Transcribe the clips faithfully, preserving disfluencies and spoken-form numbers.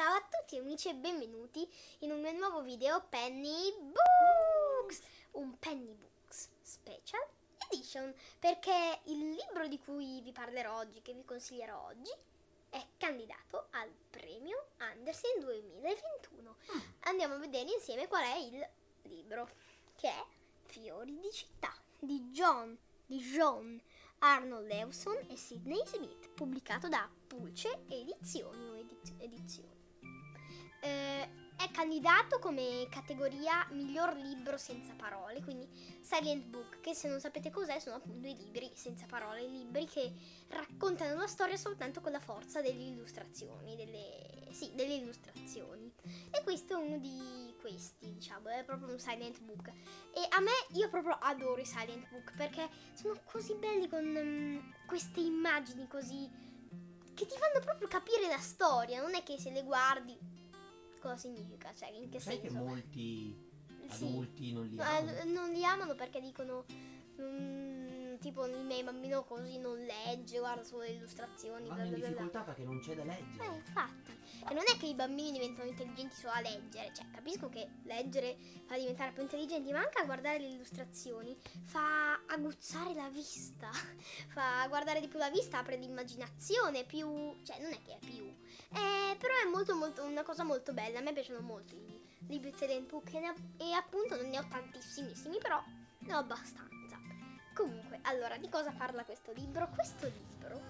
Ciao a tutti amici e benvenuti in un mio nuovo video Penny Books, un Penny Books Special Edition, perché il libro di cui vi parlerò oggi, che vi consiglierò oggi, è candidato al premio Andersen duemilaventuno. Andiamo a vedere insieme qual è il libro, che è Fiori di città di John, di John Arnold Lewson e Sidney Smith, pubblicato da Pulce Edizioni o ediz- Edizioni. Eh, è candidato come categoria miglior libro senza parole, quindi silent book, che se non sapete cos'è sono appunto i libri senza parole, i libri che raccontano la storia soltanto con la forza delle illustrazioni, delle, sì, delle illustrazioni. E questo è uno di questi, diciamo, è proprio un silent book. E a me, io proprio adoro i silent book perché sono così belli con um, queste immagini così che ti fanno proprio capire la storia, non è che se le guardi cosa significa, cioè in che Sai senso? che molti Sì. adulti non li No, amano? eh, non li amano perché dicono mm, tipo il mio bambino così non legge, guarda solo le illustrazioni, bla Vanno in bla bla bla. difficoltà perché non c'è da Eh, leggere. infatti. E non è che i bambini diventano intelligenti solo a leggere, cioè capisco che leggere fa diventare più intelligenti, ma anche a guardare le illustrazioni fa aguzzare la vista, fa guardare di più la vista, apre l'immaginazione, più, cioè non è che è più, eh, però è molto molto una cosa molto bella, a me piacciono molto i libri silent book e, ne ho- e appunto non ne ho tantissimissimi, però ne ho abbastanza. Comunque, allora, di cosa parla questo libro? Questo libro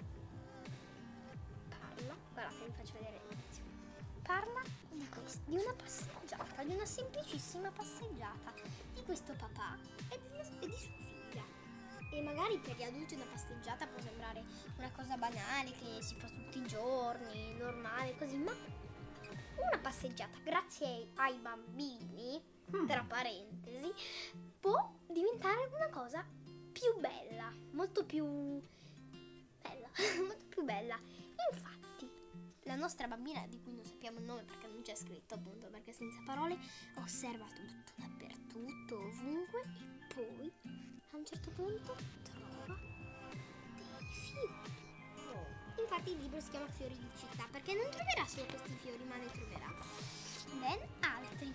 parla, guardate, vi faccio vedere l'inizio. Parla di questo, di una passeggiata, di una semplicissima passeggiata di questo papà e di, e di sua figlia. E magari per gli adulti una passeggiata può sembrare una cosa banale che si fa tutti i giorni, normale, così, ma una passeggiata grazie ai, ai bambini, Mm. tra parentesi, può diventare una cosa più bella, molto più bella, molto più bella. Infatti, la nostra bambina, di cui non sappiamo il nome perché non c'è scritto, appunto, perché senza parole, osserva tutto, dappertutto, ovunque, e poi a un certo punto trova dei fiori. Infatti il libro si chiama Fiori di città perché non troverà solo questi fiori, ma ne troverà ben altri.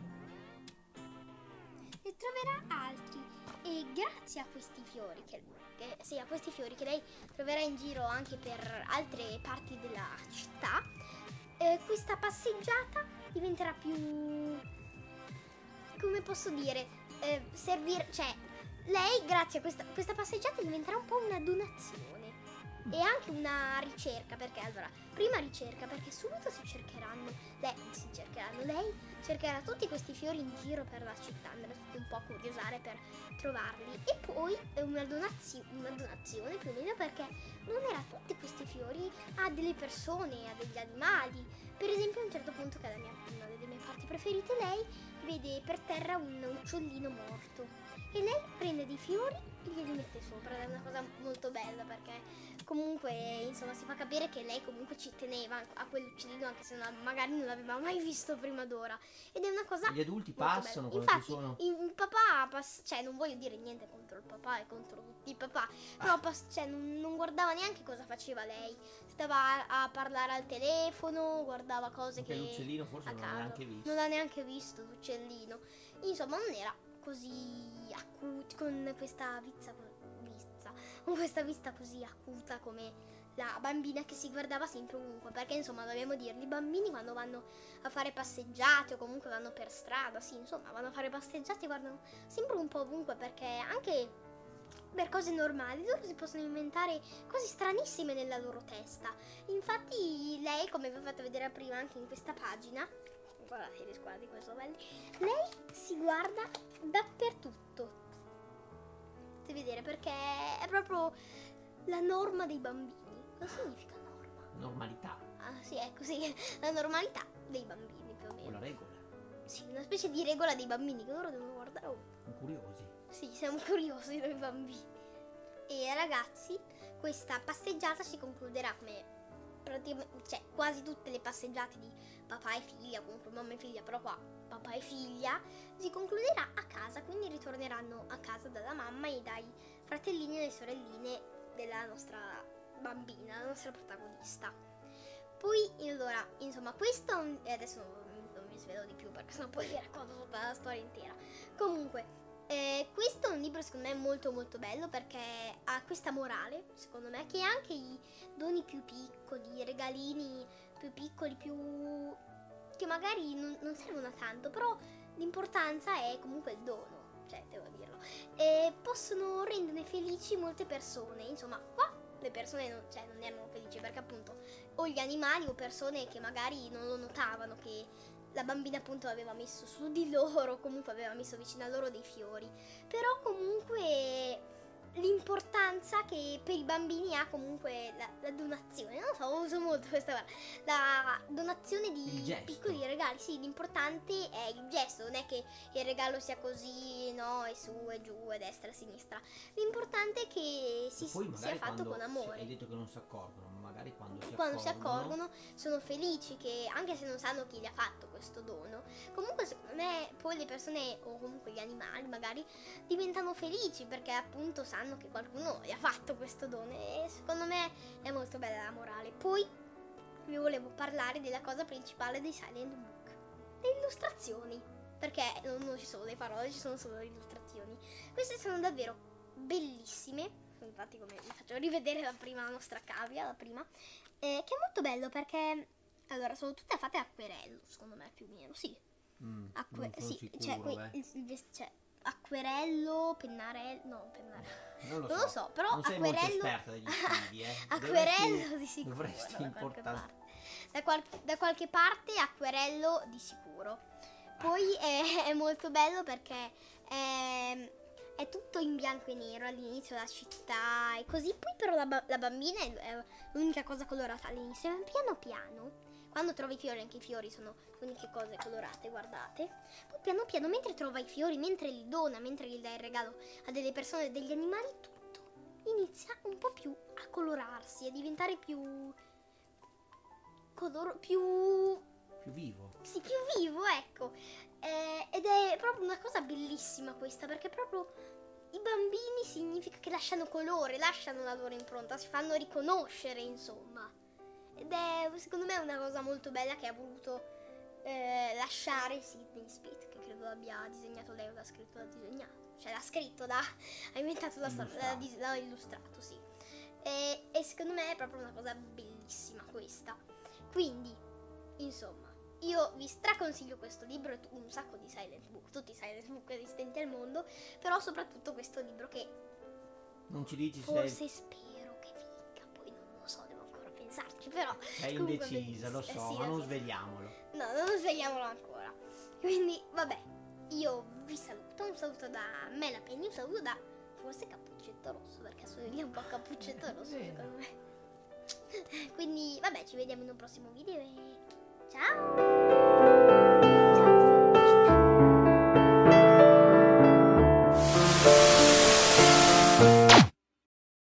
Ne troverà altri e grazie a questi fiori che, che sì, a questi fiori che lei troverà in giro anche per altre parti della città, eh, questa passeggiata diventerà più, come posso dire, eh, servire, cioè lei grazie a questa, questa passeggiata diventerà un po' una donazione e anche una ricerca, perché allora prima ricerca perché subito si cercheranno lei si cercheranno lei cercherà tutti questi fiori in giro per la città, andrà tutti un po' a curiosare per trovarli, e poi una, donazio- una donazione più o meno, perché donerà tutti questi fiori a delle persone, a degli animali. Per esempio a un certo punto, che è la mia, una delle mie parti preferite, lei vede per terra un uccellino morto e lei prende dei fiori e glieli mette sopra, ed è una cosa molto bella perché comunque insomma si fa capire che lei comunque ci teneva a quell'uccellino, anche se non, magari non l'aveva mai visto prima d'ora, ed è una cosa Gli adulti molto passano bella. quando Infatti ci sono. il, il papà pass- cioè non voglio dire niente contro il papà e contro tutti i papà, però pass- cioè, non, non guardava neanche cosa faceva lei, stava a, a parlare al telefono, guardava cose Anche che l'uccellino forse a non l'ha caso. neanche visto. Non l'ha neanche visto l'uccellino, insomma non era così acuto, con questa vizza, vizza con questa vista così acuta come la bambina che si guardava sempre ovunque, perché insomma dobbiamo dirli, i bambini quando vanno a fare passeggiate o comunque vanno per strada, sì, insomma vanno a fare passeggiate, guardano sempre un po' ovunque, perché anche per cose normali loro si possono inventare cose stranissime nella loro testa. Infatti lei, come vi ho fatto vedere prima anche in questa pagina, guardate gli sguardi come sono belli, lei si guarda dappertutto, potete vedere, perché è proprio la norma dei bambini. Cosa significa norma? Normalità. Ah sì, è così, la normalità dei bambini più o O meno. la regola. Sì, una specie di regola dei bambini che loro devono guardare ovunque. Sono curiosi. Sì, siamo curiosi noi bambini. E ragazzi, questa passeggiata si concluderà come praticamente, cioè quasi tutte le passeggiate di papà e figlia, comunque mamma e figlia, però qua papà e figlia, si concluderà a casa, quindi ritorneranno a casa dalla mamma e dai fratellini e le sorelline della nostra bambina, la nostra protagonista. Poi, allora, insomma, questo è un- e adesso non, non vi svelo di più perché sennò poi vi racconto tutta la storia intera. Comunque, eh, questo è un libro secondo me molto molto bello perché ha questa morale, secondo me, che anche i doni più piccoli, i regalini più piccoli, più che magari non, non servono a tanto, però l'importanza è comunque il dono, cioè devo dirlo, e possono rendere felici molte persone. Insomma, qua le persone non, cioè, non erano felici perché appunto o gli animali o persone che magari non lo notavano che la bambina appunto aveva messo su di loro, comunque aveva messo vicino a loro dei fiori. Però comunque l'importanza che per i bambini ha comunque la, la donazione, non so, uso molto questa parola, la donazione Il di gesto. piccoli regali. Sì, l'importante è il gesto, non è che il regalo sia così, no, e su e giù, e destra e sinistra. L'importante è che si, Poi sia magari fatto quando con si- amore. hai detto che non si accorgono, ma magari quando si Quando si accorgono, accorgono sono felici che anche se non sanno chi gli ha fatto questo dono, comunque secondo me poi le persone o comunque gli animali magari diventano felici perché appunto sanno che qualcuno gli ha fatto questo dono e secondo me è molto bella la morale. Poi vi volevo parlare della cosa principale dei Silent Book, le illustrazioni, perché non, non ci sono le parole, ci sono solo le illustrazioni. Queste sono davvero bellissime. Infatti, come vi faccio rivedere la prima, la nostra cavia, la prima, eh, che è molto bello perché allora sono tutte fatte a acquerello, secondo me più o meno, sì. Mm, Acque- non sono sì, sicuro, c'è, que- eh. il- il ves- c'è acquerello, pennarello, no, pennarello. Non lo Non so, lo so, però non sei molto acquerello- esperta degli stili, eh. Acquerello Dovresti- di sicuro. dovresti da qualche importare. parte. Da, qual- da qualche parte acquerello di sicuro. Poi è, è molto bello perché è, è tutto in bianco e nero all'inizio la città e così. Poi però la, ba- la bambina è, è l'unica cosa colorata all'inizio. Ma piano piano, quando trova i fiori, anche i fiori sono le uniche cose colorate, guardate. Poi piano piano, mentre trova i fiori, mentre li dona, mentre gli dà il regalo a delle persone, degli animali, tutto inizia un po' più a colorarsi, a diventare più color più Più vivo. sì, più vivo, ecco. Eh, ed è proprio una cosa bellissima questa, perché proprio i bambini significa che lasciano colore, lasciano la loro impronta, si fanno riconoscere, insomma. Ed è secondo me una cosa molto bella che ha voluto eh, lasciare Sydney Smith, che credo abbia disegnato lei o l'ha scritto, l'ha disegnato. Cioè l'ha scritto, l'ha, ha inventato la storia, l'ha, dis- l'ha illustrato, sì. E, e secondo me è proprio una cosa bellissima questa. Quindi, insomma, io vi straconsiglio questo libro e un sacco di Silent Book, tutti i Silent Book esistenti al mondo, però soprattutto questo libro che Non ci dici se forse spero che vinca, poi non lo so, devo ancora pensarci, però sei comunque indecisa, lo bellissimo. so, Eh sì, ma lo non so. svegliamolo. No, non svegliamolo ancora. Quindi, vabbè, io vi saluto, un saluto da me, la Penny, un saluto da forse Cappuccetto Rosso, perché assomiglia un po' a Cappuccetto Rosso, Vero. secondo me. Quindi, vabbè, ci vediamo in un prossimo video e ciao!